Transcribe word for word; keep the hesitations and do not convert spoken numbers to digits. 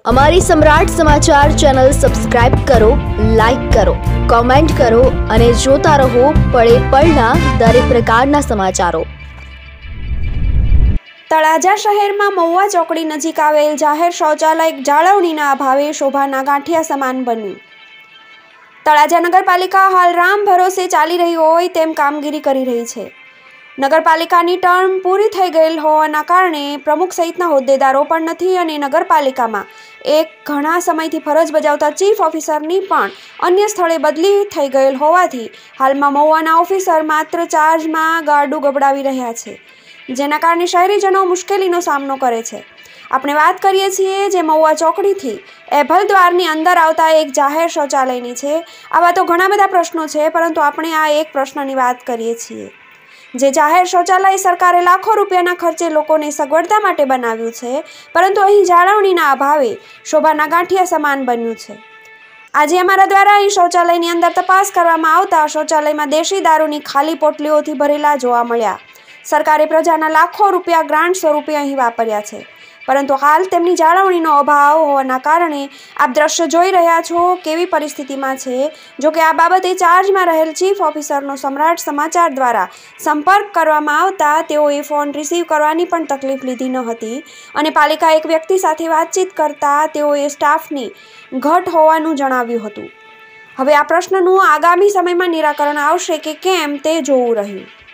અમારી Samrat Samachar channel subscribe કરો, like કરો, કોમેન્ટ કરો અને જોતા રહો પળે પળના દરેક પ્રકારના સમાચારો। તળાજા શહેરમાં મહુવા ચોકડી નજીક આવેલ જાહેર શૌચાલય જાળવણીના અભાવે શોભાના ગાંઠિયા સમાન બન્યું। તળાજા નગરપાલિકા હાલ રામ ભરોસે ચાલી રહી હોય તેમ કામગીરી કરી રહી છે। નગરપાલિકાની ટર્મ પૂરી થઈ ગયેલ હોવાના કારણે પ્રમુખ સહિતના હોદ્દેદારો પણ નથી અને નગરપાલિકામાં એક ઘણા સમયથી ફરજ બજાવતા ચીફ ઓફિસરની પણ અન્ય સ્થળે બદલી થઈ ગયેલ હોવાથી હાલમાં મહુવાના ઓફિસર માત્ર ચાર્જમાં ગાડું ગબડાવી રહ્યા છે, જેના કારણે શહેરીજનો મુશ્કેલીનો સામનો કરે છે। આપણે વાત કરીએ છીએ જે મહુવા ચોકડીથી એભલ દ્વારની અંદર આવતા એક જાહેર શૌચાલયની છે। આવા તો ઘણા બધા પ્રશ્નો છે, પરંતુ આપણે આ એક પ્રશ્નની વાત કરીએ છીએ। જે જાહેર શૌચાલય સરકારે લાખો રૂપિયાના ખર્ચે લોકોને સગવડતા માટે બનાવ્યું છે, પરંતુ અહીં જાળવણીના અભાવે શોભાના ગાંઠિયા સમાન બન્યું છે। આજે અમારા દ્વારા અહીં શૌચાલયની અંદર તપાસ કરવામાં આવતા શૌચાલયમાં દેશી દારૂની ખાલી પોટલીઓથી ભરેલા જોવા મળ્યા। સરકારે પ્રજાના લાખો રૂપિયા ગ્રાન્ટ સ્વરૂપે અહીં વાપર્યા છે, પરંતુ હાલ તેમની જાળવણીનો અભાવ હોવાના કારણે આપ દ્રશ્ય જોઈ રહ્યા છો કેવી પરિસ્થિતિમાં છે। જો કે આ બાબતે ચાર્જમાં રહેલ ચીફ ઓફિસરનો સમ્રાટ સમાચાર દ્વારા સંપર્ક કરવામાં આવતા તેઓએ ફોન રિસીવ કરવાની પણ તકલીફ લીધી ન હતી અને પાલિકા એક વ્યક્તિ સાથે વાતચીત કરતા તેઓએ સ્ટાફની ઘટ હોવાનું જણાવ્યું હતું। હવે આ પ્રશ્નનું આગામી સમયમાં નિરાકરણ આવશે કે કેમ તે જોવું રહ્યું।